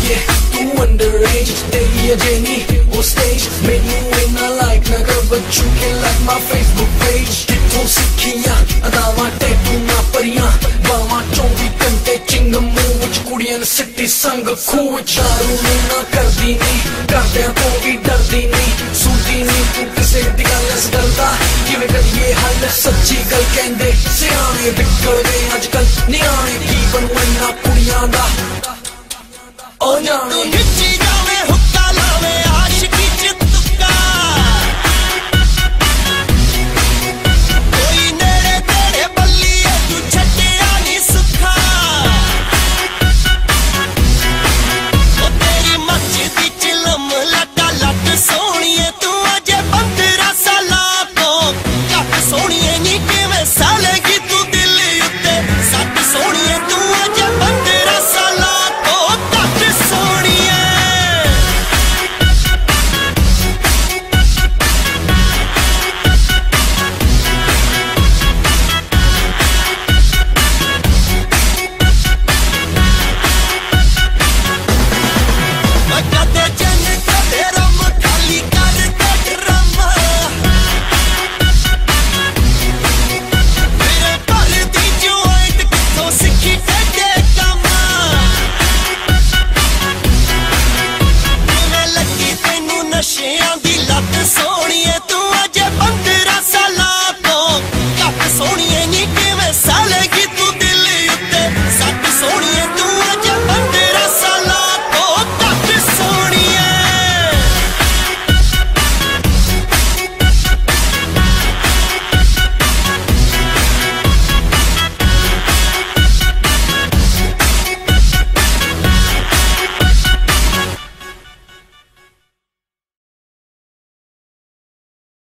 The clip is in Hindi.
कुड़िए तू अंडरएज तेरी अजेनी वो स्टेज मेनू इना लाइक ना कर बच्चू के लाइक माय फेसबुक पेज कितों सिखियां अदावां टैटू ना परियां बावां 24 घंटे चिंगम मुंह विच कुड़ियां सिटी संग खूह चारू ना करदी नी करदियां तो भी डरदी नी सुनदी नी तू किसे दी गल इस गल दा किवें करिए हल सच्ची गल कहंदे सियाणे बिगड़दे अजकल नियाणे की बनू इन्हां कुड़ियां दा ओ जाने